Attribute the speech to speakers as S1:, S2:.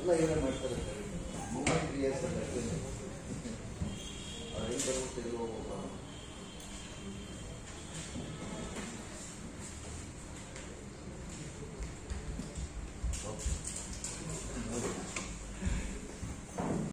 S1: ಎಲ್ಲ ಇವರೇ ಮಾಡ್ತಾರೆ ಮೂಮೆಂಟ್ ಕ್ರಿಯೇಷನ್ ಅವ್ರು ಹೆಂಗೆ ಬರುತ್ತೆ ಎಲ್ಲೋ